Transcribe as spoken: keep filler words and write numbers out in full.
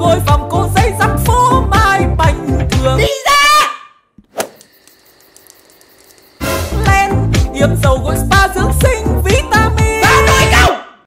ngôi phòng cô giấy dắt phố mai bành thường. Đi ra. Len yếm dầu gội spa